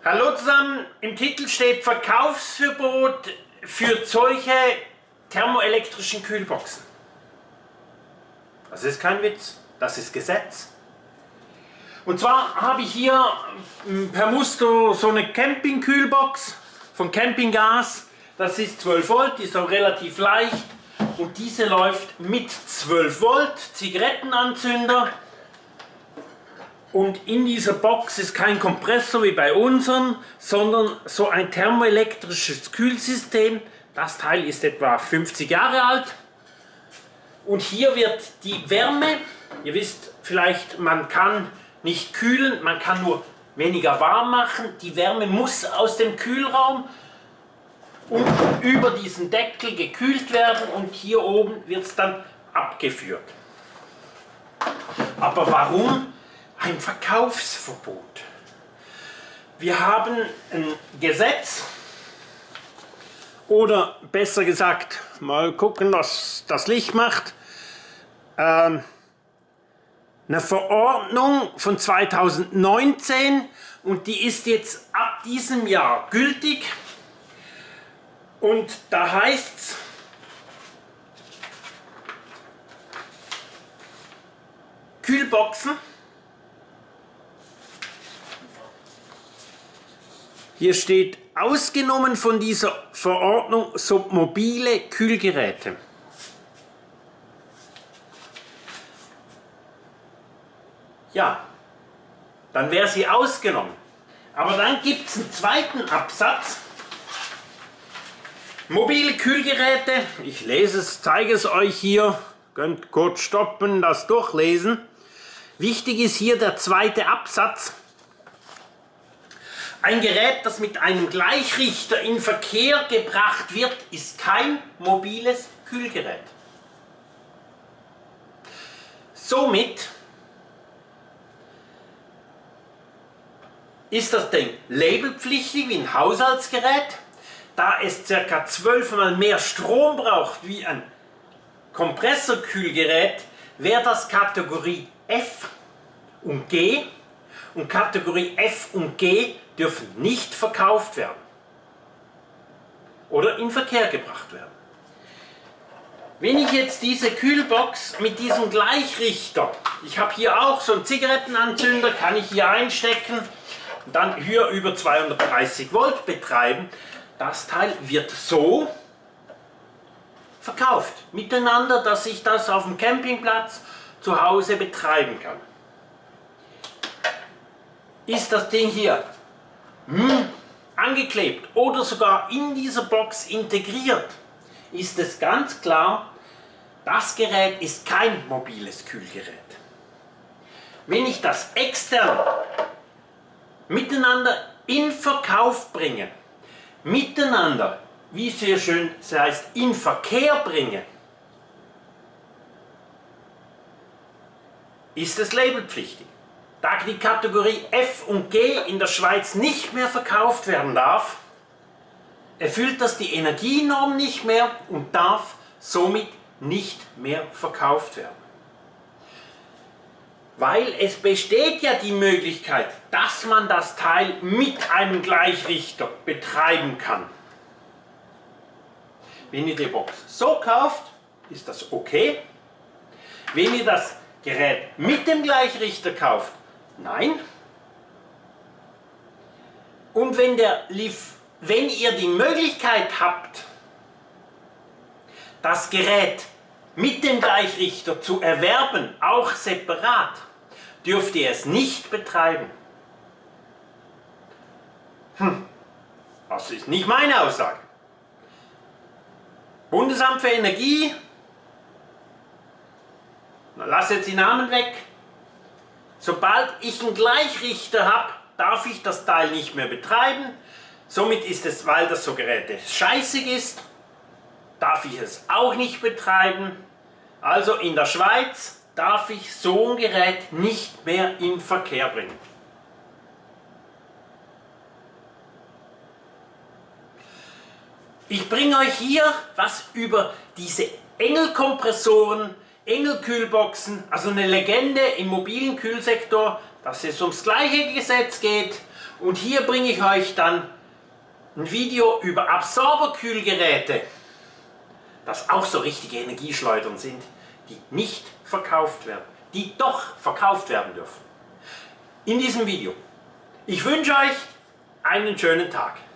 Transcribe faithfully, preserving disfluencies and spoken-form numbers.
Hallo zusammen, im Titel steht Verkaufsverbot für solche thermoelektrischen Kühlboxen. Das ist kein Witz, das ist Gesetz. Und zwar habe ich hier per Muster so eine Campingkühlbox von Campinggas. Das ist zwölf Volt, die ist auch relativ leicht und diese läuft mit zwölf Volt, Zigarettenanzünder. Und in dieser Box ist kein Kompressor wie bei unseren, sondern so ein thermoelektrisches Kühlsystem. Das Teil ist etwa fünfzig Jahre alt. Und hier wird die Wärme, ihr wisst vielleicht, man kann nicht kühlen, man kann nur weniger warm machen. Die Wärme muss aus dem Kühlraum und über diesen Deckel gekühlt werden und hier oben wird es dann abgeführt. Aber warum ein Verkaufsverbot? Wir haben ein Gesetz, oder besser gesagt, mal gucken, was das Licht macht, ähm, eine Verordnung von zweitausendneunzehn und die ist jetzt ab diesem Jahr gültig und da heißt es, Kühlboxen, hier steht, ausgenommen von dieser Verordnung so mobile Kühlgeräte. Ja, dann wäre sie ausgenommen. Aber dann gibt es einen zweiten Absatz. Mobile Kühlgeräte, ich lese es, zeige es euch hier, könnt kurz stoppen, das durchlesen. Wichtig ist hier der zweite Absatz. Ein Gerät, das mit einem Gleichrichter in Verkehr gebracht wird, ist kein mobiles Kühlgerät. Somit ist das Ding labelpflichtig wie ein Haushaltsgerät, da es ca. zwölfmal mehr Strom braucht wie ein Kompressorkühlgerät, wäre das Kategorie F und G und Kategorie F und G dürfen nicht verkauft werden oder in Verkehr gebracht werden. Wenn ich jetzt diese Kühlbox mit diesem Gleichrichter, ich habe hier auch so einen Zigarettenanzünder, kann ich hier einstecken und dann hier über zweihundertdreißig Volt betreiben, das Teil wird so verkauft, miteinander, dass ich das auf dem Campingplatz zu Hause betreiben kann. Ist das Ding hier hm, angeklebt oder sogar in dieser Box integriert, ist es ganz klar, das Gerät ist kein mobiles Kühlgerät. Wenn ich das extern miteinander in Verkauf bringe, miteinander, wie es hier schön heißt, in Verkehr bringe, ist es labelpflichtig. Da die Kategorie F und G in der Schweiz nicht mehr verkauft werden darf, erfüllt das die Energienorm nicht mehr und darf somit nicht mehr verkauft werden. Weil es besteht ja die Möglichkeit, dass man das Teil mit einem Gleichrichter betreiben kann. Wenn ihr die Box so kauft, ist das okay. Wenn ihr das Gerät mit dem Gleichrichter kauft, nein. Und wenn, der Lief, wenn ihr die Möglichkeit habt, das Gerät mit dem Gleichrichter zu erwerben, auch separat, dürft ihr es nicht betreiben. Hm, das ist nicht meine Aussage. Bundesamt für Energie, na, lass jetzt die Namen weg. Sobald ich einen Gleichrichter habe, darf ich das Teil nicht mehr betreiben. Somit ist es, weil das so Geräte scheißig ist, darf ich es auch nicht betreiben. Also in der Schweiz darf ich so ein Gerät nicht mehr in Verkehr bringen. Ich bringe euch hier was über diese Engel-Kompressoren, Engel-Kühlboxen, also eine Legende im mobilen Kühlsektor, dass es ums gleiche Gesetz geht Und hier bringe ich euch dann ein Video über Absorberkühlgeräte, das auch so richtige Energieschleudern sind, die nicht verkauft werden, die doch verkauft werden dürfen. In diesem Video. Ich wünsche euch einen schönen Tag.